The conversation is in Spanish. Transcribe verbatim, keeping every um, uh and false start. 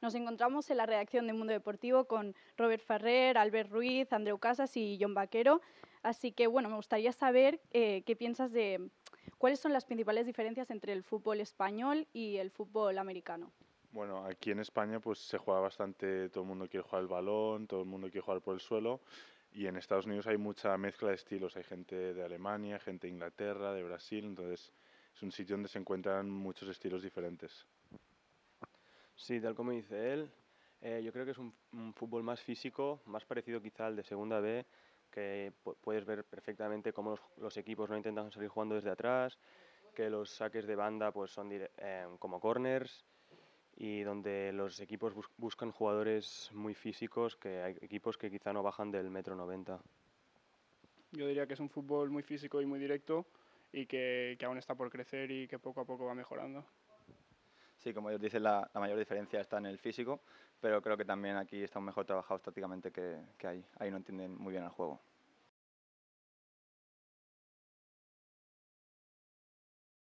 Nos encontramos en la redacción de Mundo Deportivo con Robert Ferrer, Albert Ruiz, Andreu Casas y Jon Vaquero. Así que, bueno, me gustaría saber eh, qué piensas de cuáles son las principales diferencias entre el fútbol español y el fútbol americano. Bueno, aquí en España pues se juega bastante, todo el mundo quiere jugar el balón, todo el mundo quiere jugar por el suelo, y en Estados Unidos hay mucha mezcla de estilos, hay gente de Alemania, gente de Inglaterra, de Brasil, entonces es un sitio donde se encuentran muchos estilos diferentes. Sí, tal como dice él, eh, yo creo que es un, un fútbol más físico, más parecido quizá al de Segunda B, que pu- puedes ver perfectamente cómo los, los equipos no intentan salir jugando desde atrás, que los saques de banda pues son dire- eh, como corners, y donde los equipos bus- buscan jugadores muy físicos, que hay equipos que quizá no bajan del metro noventa. Yo diría que es un fútbol muy físico y muy directo y que, que aún está por crecer y que poco a poco va mejorando. Sí, como ellos dicen, la, la mayor diferencia está en el físico, pero creo que también aquí están mejor trabajados tácticamente que, que ahí. Ahí no entienden muy bien el juego.